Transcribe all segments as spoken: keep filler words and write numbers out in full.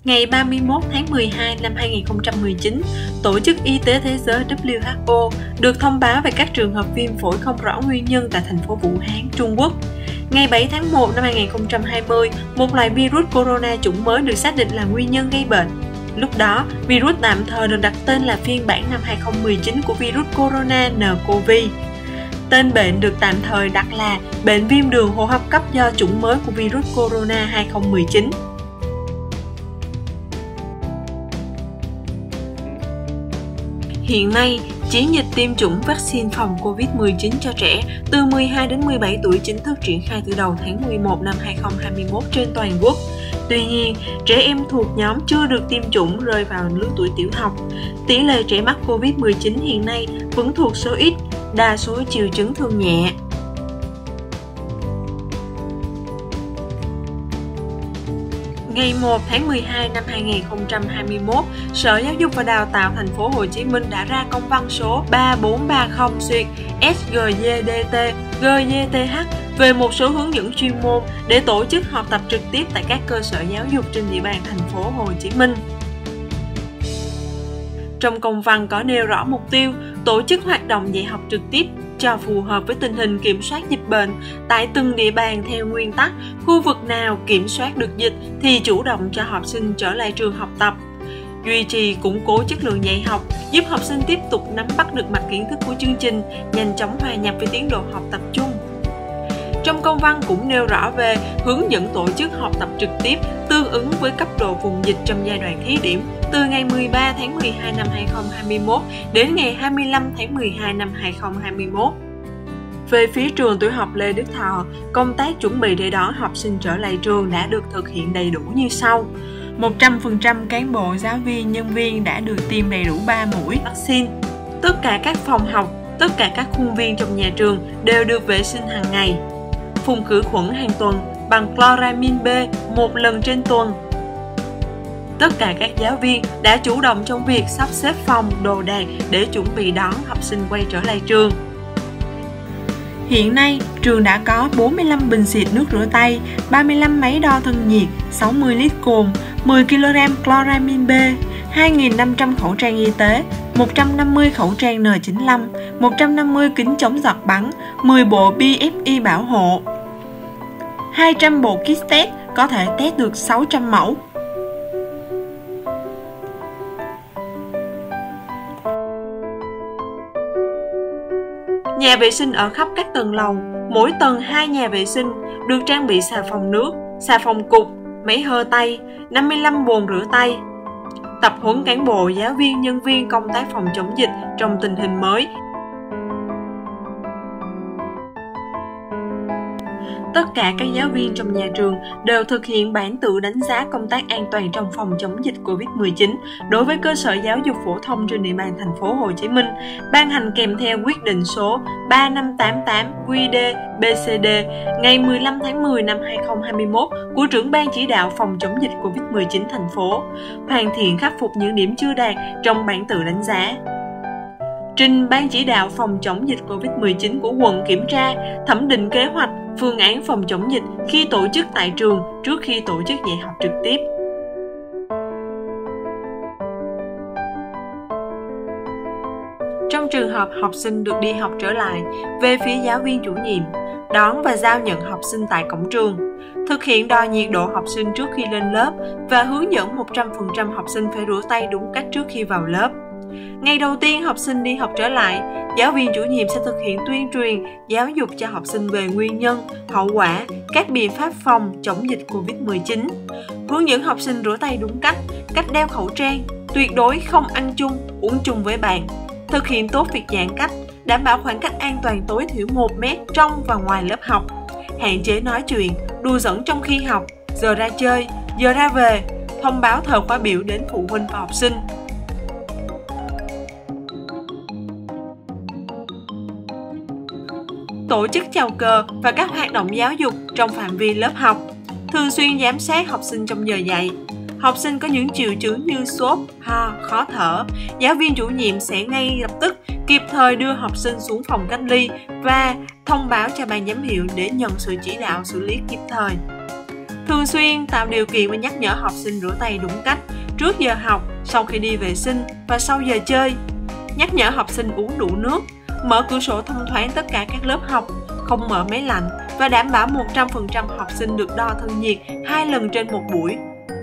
Ngày ba mươi mốt tháng mười hai năm hai nghìn không trăm mười chín, Tổ chức Y tế Thế giới W H O được thông báo về các trường hợp viêm phổi không rõ nguyên nhân tại thành phố Vũ Hán, Trung Quốc. Ngày bảy tháng một năm hai nghìn không trăm hai mươi, một loại virus corona chủng mới được xác định là nguyên nhân gây bệnh. Lúc đó, virus tạm thời được đặt tên là phiên bản năm hai nghìn không trăm mười chín của virus corona N C O V. Tên bệnh được tạm thời đặt là bệnh viêm đường hô hấp cấp do chủng mới của virus corona hai nghìn không trăm mười chín. Hiện nay, chiến dịch tiêm chủng vaccine phòng Covid mười chín cho trẻ từ mười hai đến mười bảy tuổi chính thức triển khai từ đầu tháng mười một năm hai nghìn không trăm hai mươi mốt trên toàn quốc. Tuy nhiên, trẻ em thuộc nhóm chưa được tiêm chủng rơi vào lứa tuổi tiểu học. Tỷ lệ trẻ mắc Covid mười chín hiện nay vẫn thuộc số ít, đa số triệu chứng thường nhẹ. Ngày một tháng mười hai năm hai nghìn không trăm hai mươi mốt, Sở Giáo dục và Đào tạo Thành phố Hồ Chí Minh đã ra công văn số ba bốn ba không xuyệt S G D D T G D T H về một số hướng dẫn chuyên môn để tổ chức học tập trực tiếp tại các cơ sở giáo dục trên địa bàn Thành phố Hồ Chí Minh. Trong công văn có nêu rõ mục tiêu tổ chức hoạt động dạy học trực tiếp cho phù hợp với tình hình kiểm soát dịch bệnh tại từng địa bàn theo nguyên tắc khu vực nào kiểm soát được dịch thì chủ động cho học sinh trở lại trường học tập. Duy trì củng cố chất lượng dạy học, giúp học sinh tiếp tục nắm bắt được mạch kiến thức của chương trình, nhanh chóng hòa nhập với tiến độ học tập chung. Trong công văn cũng nêu rõ về hướng dẫn tổ chức học tập trực tiếp tương ứng với cấp độ vùng dịch trong giai đoạn thí điểm từ ngày mười ba tháng mười hai năm hai nghìn không trăm hai mươi mốt đến ngày hai mươi lăm tháng mười hai năm hai nghìn không trăm hai mươi mốt. Về phía trường tiểu học Lê Đức Thọ, công tác chuẩn bị để đón học sinh trở lại trường đã được thực hiện đầy đủ như sau. một trăm phần trăm cán bộ, giáo viên, nhân viên đã được tiêm đầy đủ ba mũi vaccine. Tất cả các phòng học, tất cả các khuôn viên trong nhà trường đều được vệ sinh hàng ngày. Phun khử khuẩn hàng tuần bằng chloramin B một lần trên tuần. Tất cả các giáo viên đã chủ động trong việc sắp xếp phòng, đồ đạc để chuẩn bị đón học sinh quay trở lại trường. Hiện nay, trường đã có bốn mươi lăm bình xịt nước rửa tay, ba mươi lăm máy đo thân nhiệt, sáu mươi lít cồn, mười ki lô gam chloramin B, hai nghìn năm trăm khẩu trang y tế, một trăm năm mươi khẩu trang N chín mươi lăm, một trăm năm mươi kính chống giọt bắn, mười bộ B F I bảo hộ, hai trăm bộ kit test có thể test được sáu trăm mẫu. Nhà vệ sinh ở khắp các tầng lầu, mỗi tầng hai nhà vệ sinh được trang bị xà phòng nước, xà phòng cục, máy hơ tay, năm mươi lăm bồn rửa tay. Tập huấn cán bộ, giáo viên, nhân viên công tác phòng chống dịch trong tình hình mới. Tất cả các giáo viên trong nhà trường đều thực hiện bản tự đánh giá công tác an toàn trong phòng chống dịch Covid mười chín đối với cơ sở giáo dục phổ thông trên địa bàn thành phố Hồ Chí Minh, ban hành kèm theo quyết định số ba năm tám tám Q D B C D ngày mười lăm tháng mười năm hai nghìn không trăm hai mươi mốt của trưởng ban chỉ đạo phòng chống dịch Covid mười chín thành phố, hoàn thiện khắc phục những điểm chưa đạt trong bản tự đánh giá. Trình ban chỉ đạo phòng chống dịch Covid mười chín của quận kiểm tra, thẩm định kế hoạch, phương án phòng chống dịch khi tổ chức tại trường trước khi tổ chức dạy học trực tiếp. Trong trường hợp học sinh được đi học trở lại, về phía giáo viên chủ nhiệm, đón và giao nhận học sinh tại cổng trường, thực hiện đo nhiệt độ học sinh trước khi lên lớp và hướng dẫn một trăm phần trăm học sinh phải rửa tay đúng cách trước khi vào lớp. Ngày đầu tiên học sinh đi học trở lại, giáo viên chủ nhiệm sẽ thực hiện tuyên truyền, giáo dục cho học sinh về nguyên nhân, hậu quả, các biện pháp phòng chống dịch Covid mười chín. Hướng dẫn học sinh rửa tay đúng cách, cách đeo khẩu trang, tuyệt đối không ăn chung, uống chung với bạn. Thực hiện tốt việc giãn cách, đảm bảo khoảng cách an toàn tối thiểu một mét trong và ngoài lớp học. Hạn chế nói chuyện, đùa giỡn trong khi học, giờ ra chơi, giờ ra về, thông báo thời khóa biểu đến phụ huynh và học sinh. Tổ chức chào cờ và các hoạt động giáo dục trong phạm vi lớp học, thường xuyên giám sát học sinh trong giờ dạy. Học sinh có những triệu chứng như sốt, ho, khó thở, giáo viên chủ nhiệm sẽ ngay lập tức kịp thời đưa học sinh xuống phòng cách ly và thông báo cho ban giám hiệu để nhận sự chỉ đạo xử lý kịp thời. Thường xuyên tạo điều kiện và nhắc nhở học sinh rửa tay đúng cách trước giờ học, sau khi đi vệ sinh và sau giờ chơi. Nhắc nhở học sinh uống đủ nước, mở cửa sổ thông thoáng tất cả các lớp học, không mở máy lạnh và đảm bảo một trăm phần trăm học sinh được đo thân nhiệt hai lần trên một buổi.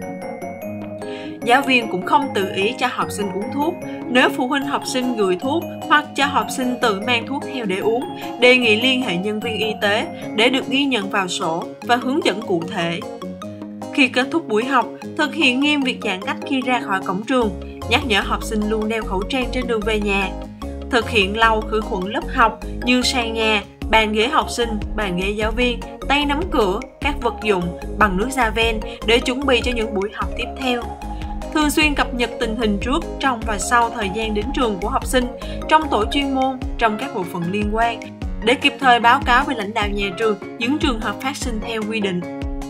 Giáo viên cũng không tự ý cho học sinh uống thuốc. Nếu phụ huynh học sinh gửi thuốc hoặc cho học sinh tự mang thuốc theo để uống, đề nghị liên hệ nhân viên y tế để được ghi nhận vào sổ và hướng dẫn cụ thể. Khi kết thúc buổi học, thực hiện nghiêm việc giãn cách khi ra khỏi cổng trường, nhắc nhở học sinh luôn đeo khẩu trang trên đường về nhà. Thực hiện lau khử khuẩn lớp học như sàn nhà, bàn ghế học sinh, bàn ghế giáo viên, tay nắm cửa, các vật dụng bằng nước Javel để chuẩn bị cho những buổi học tiếp theo. Thường xuyên cập nhật tình hình trước, trong và sau thời gian đến trường của học sinh trong tổ chuyên môn, trong các bộ phận liên quan để kịp thời báo cáo với lãnh đạo nhà trường những trường hợp phát sinh theo quy định.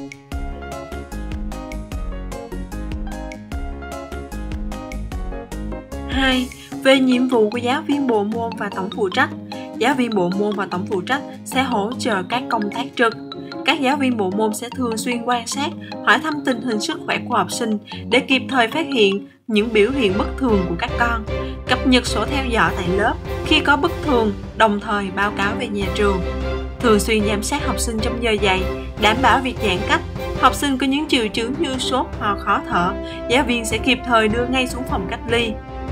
hai. Về nhiệm vụ của giáo viên bộ môn và tổng phụ trách. Giáo viên bộ môn và tổng phụ trách sẽ hỗ trợ các công tác trực. Các giáo viên bộ môn sẽ thường xuyên quan sát, hỏi thăm tình hình sức khỏe của học sinh để kịp thời phát hiện những biểu hiện bất thường của các con, cập nhật sổ theo dõi tại lớp khi có bất thường, đồng thời báo cáo về nhà trường. Thường xuyên giám sát học sinh trong giờ dạy, đảm bảo việc giãn cách. Học sinh có những triệu chứng như sốt hoặc khó thở, giáo viên sẽ kịp thời đưa ngay xuống phòng cách ly.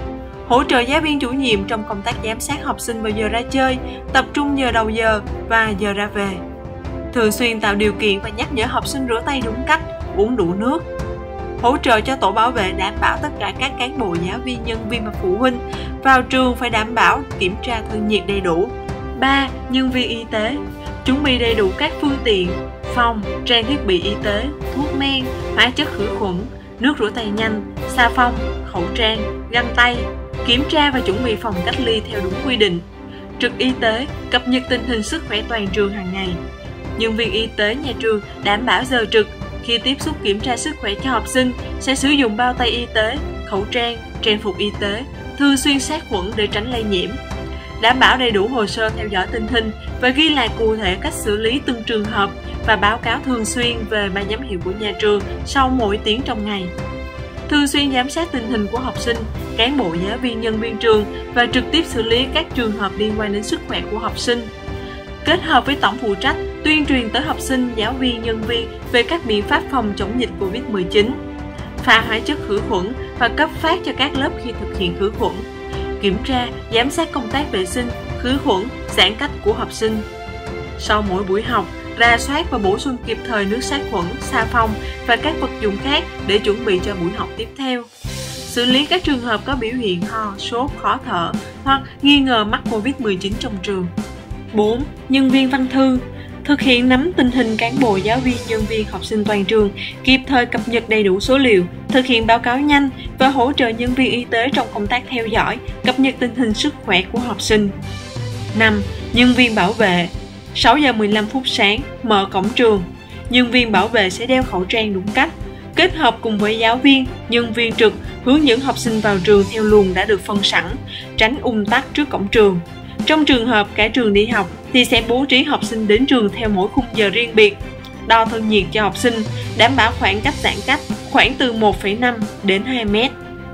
Hỗ trợ giáo viên chủ nhiệm trong công tác giám sát học sinh vào giờ ra chơi, tập trung giờ đầu giờ và giờ ra về. Thường xuyên tạo điều kiện và nhắc nhở học sinh rửa tay đúng cách, uống đủ nước. Hỗ trợ cho tổ bảo vệ đảm bảo tất cả các cán bộ, giáo viên, nhân viên và phụ huynh vào trường phải đảm bảo kiểm tra thân nhiệt đầy đủ. ba. Nhân viên y tế chuẩn bị đầy đủ các phương tiện, phòng, trang thiết bị y tế, thuốc men, hóa chất khử khuẩn, nước rửa tay nhanh, xà phòng, khẩu trang, găng tay, kiểm tra và chuẩn bị phòng cách ly theo đúng quy định. Trực y tế cập nhật tình hình sức khỏe toàn trường hàng ngày. Nhân viên y tế nhà trường đảm bảo giờ trực. Khi tiếp xúc kiểm tra sức khỏe cho học sinh sẽ sử dụng bao tay y tế, khẩu trang, trang phục y tế, thường xuyên sát khuẩn để tránh lây nhiễm. Đảm bảo đầy đủ hồ sơ theo dõi tình hình và ghi lại cụ thể cách xử lý từng trường hợp và báo cáo thường xuyên về ban giám hiệu của nhà trường sau mỗi tiếng trong ngày. Thường xuyên giám sát tình hình của học sinh, cán bộ, giáo viên, nhân viên trường và trực tiếp xử lý các trường hợp liên quan đến sức khỏe của học sinh. Kết hợp với tổng phụ trách, tuyên truyền tới học sinh, giáo viên, nhân viên về các biện pháp phòng chống dịch Covid mười chín, pha hóa chất khử khuẩn và cấp phát cho các lớp khi thực hiện khử khuẩn, kiểm tra, giám sát công tác vệ sinh, khử khuẩn, giãn cách của học sinh. Sau mỗi buổi học, rà soát và bổ sung kịp thời nước sát khuẩn, xà phòng và các vật dụng khác để chuẩn bị cho buổi học tiếp theo. Xử lý các trường hợp có biểu hiện ho, sốt, khó thở hoặc nghi ngờ mắc Covid mười chín trong trường. bốn. Nhân viên văn thư thực hiện nắm tình hình cán bộ, giáo viên, nhân viên, học sinh toàn trường, kịp thời cập nhật đầy đủ số liệu, thực hiện báo cáo nhanh và hỗ trợ nhân viên y tế trong công tác theo dõi, cập nhật tình hình sức khỏe của học sinh. năm. Nhân viên bảo vệ sáu giờ mười lăm phút sáng, mở cổng trường. Nhân viên bảo vệ sẽ đeo khẩu trang đúng cách, kết hợp cùng với giáo viên, nhân viên trực hướng dẫn học sinh vào trường theo luồng đã được phân sẵn, tránh ùn tắc trước cổng trường. Trong trường hợp cả trường đi học thì sẽ bố trí học sinh đến trường theo mỗi khung giờ riêng biệt, đo thân nhiệt cho học sinh, đảm bảo khoảng cách giãn cách khoảng từ một phẩy năm đến hai mét.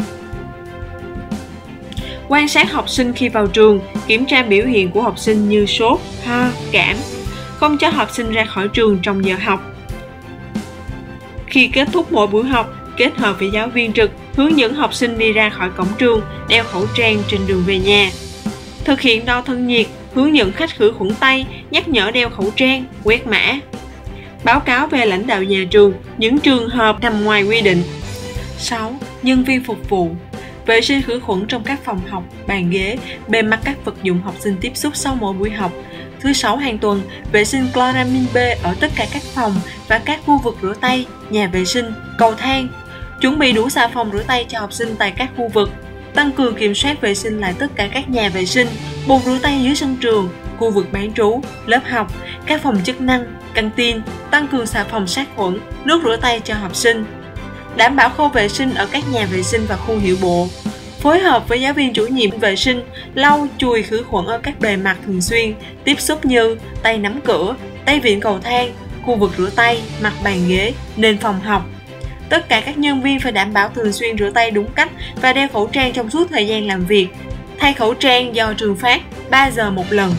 Quan sát học sinh khi vào trường, kiểm tra biểu hiện của học sinh như sốt, ho, cảm, không cho học sinh ra khỏi trường trong giờ học. Khi kết thúc mỗi buổi học, kết hợp với giáo viên trực, hướng dẫn học sinh đi ra khỏi cổng trường, đeo khẩu trang trên đường về nhà. Thực hiện đo thân nhiệt, hướng dẫn khách khử khuẩn tay, nhắc nhở đeo khẩu trang, quét mã. Báo cáo về lãnh đạo nhà trường những trường hợp nằm ngoài quy định. sáu. Nhân viên phục vụ vệ sinh khử khuẩn trong các phòng học, bàn ghế, bề mặt các vật dụng học sinh tiếp xúc sau mỗi buổi học. Thứ sáu hàng tuần, vệ sinh chloramin B ở tất cả các phòng và các khu vực rửa tay, nhà vệ sinh, cầu thang. Chuẩn bị đủ xà phòng rửa tay cho học sinh tại các khu vực. Tăng cường kiểm soát vệ sinh lại tất cả các nhà vệ sinh, bồn rửa tay dưới sân trường, khu vực bán trú, lớp học, các phòng chức năng, căng tin. Tăng cường xà phòng sát khuẩn, nước rửa tay cho học sinh. Đảm bảo khâu vệ sinh ở các nhà vệ sinh và khu hiệu bộ. Phối hợp với giáo viên chủ nhiệm vệ sinh, lau chùi khử khuẩn ở các bề mặt thường xuyên tiếp xúc như tay nắm cửa, tay vịn cầu thang, khu vực rửa tay, mặt bàn ghế, nền phòng học. Tất cả các nhân viên phải đảm bảo thường xuyên rửa tay đúng cách và đeo khẩu trang trong suốt thời gian làm việc. Thay khẩu trang do trường phát ba giờ một lần.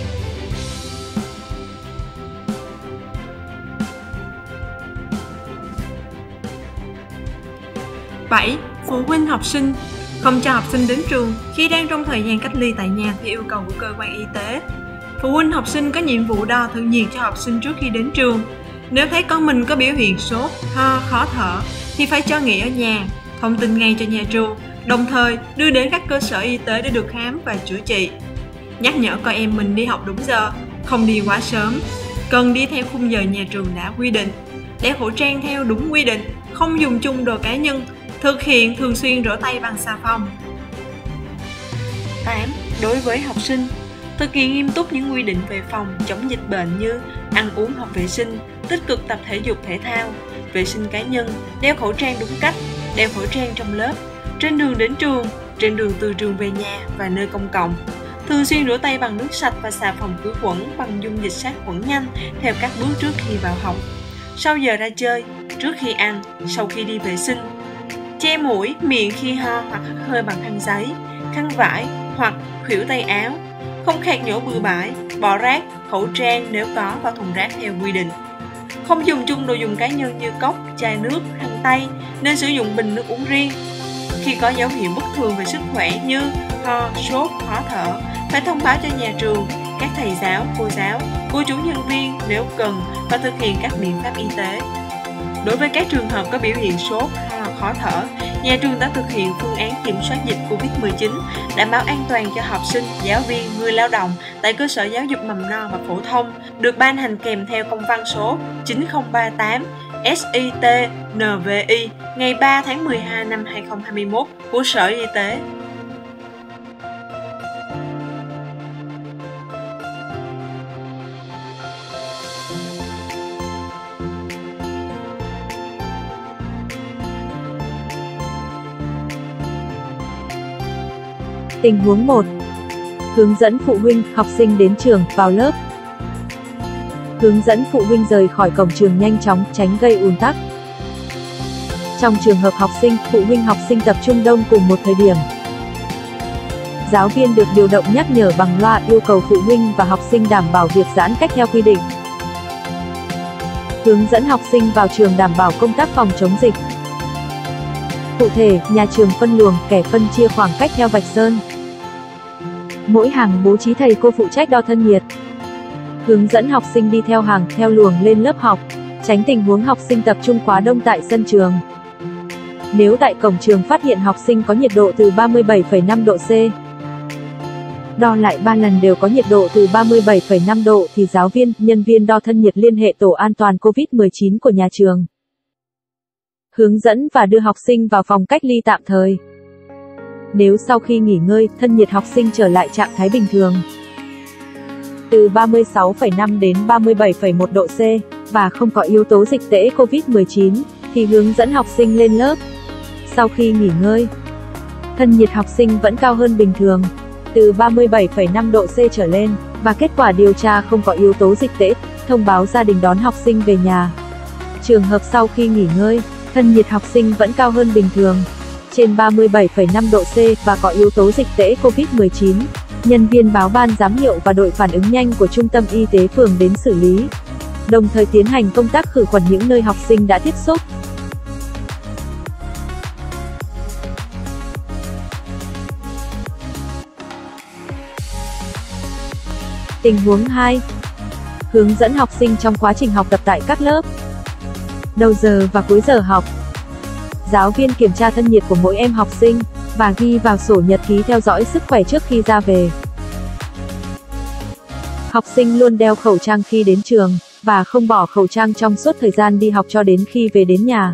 bảy. Phụ huynh học sinh không cho học sinh đến trường khi đang trong thời gian cách ly tại nhà theo yêu cầu của cơ quan y tế. Phụ huynh học sinh có nhiệm vụ đo thân nhiệt cho học sinh trước khi đến trường. Nếu thấy con mình có biểu hiện sốt, ho, khó thở thì phải cho nghỉ ở nhà, thông tin ngay cho nhà trường, đồng thời đưa đến các cơ sở y tế để được khám và chữa trị. Nhắc nhở con em mình đi học đúng giờ, không đi quá sớm, cần đi theo khung giờ nhà trường đã quy định, đeo khẩu trang theo đúng quy định, không dùng chung đồ cá nhân, thực hiện thường xuyên rửa tay bằng xà phòng. tám. Đối với học sinh, thực hiện nghiêm túc những quy định về phòng chống dịch bệnh như ăn uống hợp vệ sinh, tích cực tập thể dục thể thao, vệ sinh cá nhân, đeo khẩu trang đúng cách, đeo khẩu trang trong lớp, trên đường đến trường, trên đường từ trường về nhà và nơi công cộng. Thường xuyên rửa tay bằng nước sạch và xà phòng khử khuẩn bằng dung dịch sát khuẩn nhanh theo các bước trước khi vào học, sau giờ ra chơi, trước khi ăn, sau khi đi vệ sinh. Che mũi, miệng khi ho hoặc hắt hơi bằng khăn giấy, khăn vải hoặc khuỷu tay áo. Không khạc nhổ bừa bãi, bỏ rác, khẩu trang nếu có vào thùng rác theo quy định. Không dùng chung đồ dùng cá nhân như cốc, chai nước, khăn tay, nên sử dụng bình nước uống riêng. Khi có dấu hiệu bất thường về sức khỏe như ho, sốt, khó thở, phải thông báo cho nhà trường, các thầy giáo, cô giáo, cô chú nhân viên nếu cần và thực hiện các biện pháp y tế. Đối với các trường hợp có biểu hiện sốt, ho, khó thở, nhà trường đã thực hiện phương án kiểm soát dịch covid mười chín, đảm bảo an toàn cho học sinh, giáo viên, người lao động tại cơ sở giáo dục mầm non và phổ thông, được ban hành kèm theo công văn số chín không ba tám S I T N V I ngày ba tháng mười hai năm hai nghìn không trăm hai mươi mốt của Sở Y tế. Tình huống một. Hướng dẫn phụ huynh, học sinh đến trường, vào lớp. Hướng dẫn phụ huynh rời khỏi cổng trường nhanh chóng, tránh gây ùn tắc. Trong trường hợp học sinh, phụ huynh học sinh tập trung đông cùng một thời điểm, giáo viên được điều động nhắc nhở bằng loa yêu cầu phụ huynh và học sinh đảm bảo việc giãn cách theo quy định. Hướng dẫn học sinh vào trường đảm bảo công tác phòng chống dịch. Cụ thể, nhà trường phân luồng, kẻ phân chia khoảng cách theo vạch sơn. Mỗi hàng bố trí thầy cô phụ trách đo thân nhiệt. Hướng dẫn học sinh đi theo hàng, theo luồng lên lớp học, tránh tình huống học sinh tập trung quá đông tại sân trường. Nếu tại cổng trường phát hiện học sinh có nhiệt độ từ ba mươi bảy phẩy năm độ C, đo lại ba lần đều có nhiệt độ từ ba mươi bảy phẩy năm độ thì giáo viên, nhân viên đo thân nhiệt liên hệ tổ an toàn covid mười chín của nhà trường. Hướng dẫn và đưa học sinh vào phòng cách ly tạm thời. Nếu sau khi nghỉ ngơi, thân nhiệt học sinh trở lại trạng thái bình thường, từ ba mươi sáu phẩy năm đến ba mươi bảy phẩy một độ C, và không có yếu tố dịch tễ covid mười chín, thì hướng dẫn học sinh lên lớp. Sau khi nghỉ ngơi, thân nhiệt học sinh vẫn cao hơn bình thường, từ ba mươi bảy phẩy năm độ C trở lên, và kết quả điều tra không có yếu tố dịch tễ, thông báo gia đình đón học sinh về nhà. Trường hợp sau khi nghỉ ngơi, thân nhiệt học sinh vẫn cao hơn bình thường, trên ba mươi bảy phẩy năm độ C và có yếu tố dịch tễ covid mười chín, nhân viên báo ban giám hiệu và đội phản ứng nhanh của trung tâm y tế phường đến xử lý, đồng thời tiến hành công tác khử khuẩn những nơi học sinh đã tiếp xúc. Tình huống hai. Hướng dẫn học sinh trong quá trình học tập tại các lớp. Đầu giờ và cuối giờ học, giáo viên kiểm tra thân nhiệt của mỗi em học sinh và ghi vào sổ nhật ký theo dõi sức khỏe trước khi ra về. Học sinh luôn đeo khẩu trang khi đến trường và không bỏ khẩu trang trong suốt thời gian đi học cho đến khi về đến nhà.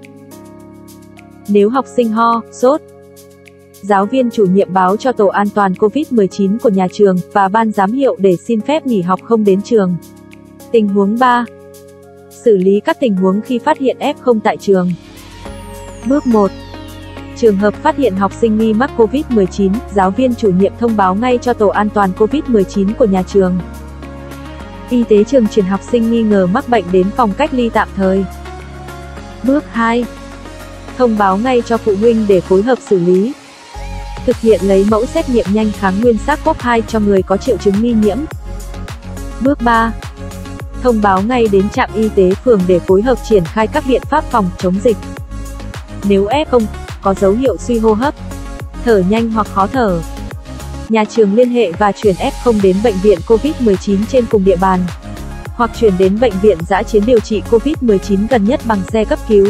Nếu học sinh ho, sốt, giáo viên chủ nhiệm báo cho tổ an toàn covid mười chín của nhà trường và ban giám hiệu để xin phép nghỉ học không đến trường. Tình huống ba. Xử lý các tình huống khi phát hiện ép không tại trường. Bước một. Trường hợp phát hiện học sinh nghi mắc covid mười chín, giáo viên chủ nhiệm thông báo ngay cho tổ an toàn covid mười chín của nhà trường. Y tế trường chuyển học sinh nghi ngờ mắc bệnh đến phòng cách ly tạm thời. Bước hai. Thông báo ngay cho phụ huynh để phối hợp xử lý. Thực hiện lấy mẫu xét nghiệm nhanh kháng nguyên SARS-xê o vê hai cho người có triệu chứng nghi nhiễm. Bước ba. Thông báo ngay đến trạm y tế phường để phối hợp triển khai các biện pháp phòng chống dịch. Nếu ép không có dấu hiệu suy hô hấp, thở nhanh hoặc khó thở, nhà trường liên hệ và chuyển ép không đến bệnh viện Covid mười chín trên cùng địa bàn, hoặc chuyển đến bệnh viện dã chiến điều trị Covid mười chín gần nhất bằng xe cấp cứu.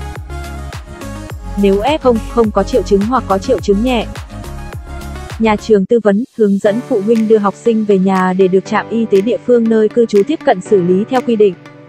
Nếu ép không không có triệu chứng hoặc có triệu chứng nhẹ, nhà trường tư vấn, hướng dẫn phụ huynh đưa học sinh về nhà để được trạm y tế địa phương nơi cư trú tiếp cận xử lý theo quy định.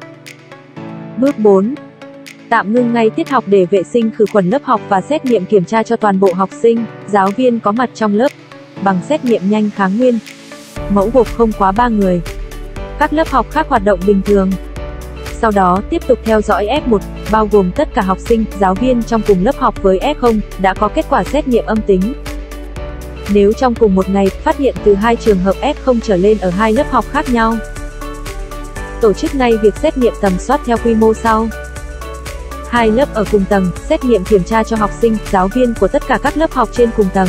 Bước bốn. Tạm ngưng ngay tiết học để vệ sinh khử khuẩn lớp học và xét nghiệm kiểm tra cho toàn bộ học sinh, giáo viên có mặt trong lớp, bằng xét nghiệm nhanh kháng nguyên. Mẫu gộp không quá ba người. Các lớp học khác hoạt động bình thường. Sau đó tiếp tục theo dõi ép một, bao gồm tất cả học sinh, giáo viên trong cùng lớp học với ép không, đã có kết quả xét nghiệm âm tính. Nếu trong cùng một ngày phát hiện từ hai trường hợp ép không trở lên ở hai lớp học khác nhau, tổ chức ngay việc xét nghiệm tầm soát theo quy mô sau. Hai lớp ở cùng tầng, xét nghiệm kiểm tra cho học sinh, giáo viên của tất cả các lớp học trên cùng tầng.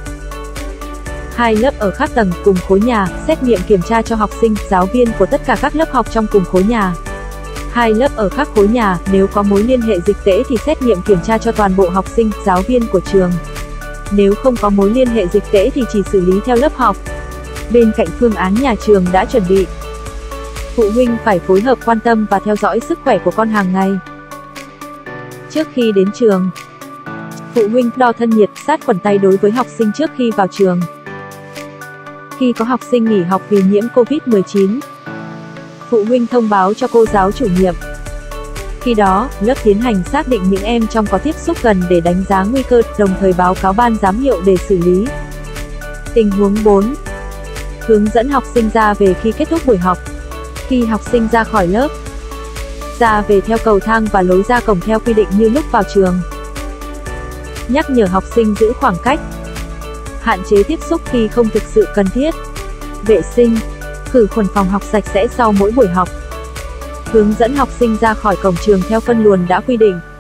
Hai lớp ở khác tầng, cùng khối nhà, xét nghiệm kiểm tra cho học sinh, giáo viên của tất cả các lớp học trong cùng khối nhà. Hai lớp ở khác khối nhà, nếu có mối liên hệ dịch tễ thì xét nghiệm kiểm tra cho toàn bộ học sinh, giáo viên của trường. Nếu không có mối liên hệ dịch tễ thì chỉ xử lý theo lớp học. Bên cạnh phương án nhà trường đã chuẩn bị, phụ huynh phải phối hợp quan tâm và theo dõi sức khỏe của con hàng ngày. Trước khi đến trường, phụ huynh đo thân nhiệt, sát khuẩn tay đối với học sinh trước khi vào trường. Khi có học sinh nghỉ học vì nhiễm Covid mười chín, phụ huynh thông báo cho cô giáo chủ nhiệm. Khi đó, lớp tiến hành xác định những em trong có tiếp xúc gần để đánh giá nguy cơ, đồng thời báo cáo ban giám hiệu để xử lý. Tình huống bốn. Hướng dẫn học sinh ra về khi kết thúc buổi học. Khi học sinh ra khỏi lớp, ra về theo cầu thang và lối ra cổng theo quy định như lúc vào trường. Nhắc nhở học sinh giữ khoảng cách, hạn chế tiếp xúc khi không thực sự cần thiết. Vệ sinh, khử khuẩn phòng học sạch sẽ sau mỗi buổi học. Hướng dẫn học sinh ra khỏi cổng trường theo phân luồng đã quy định.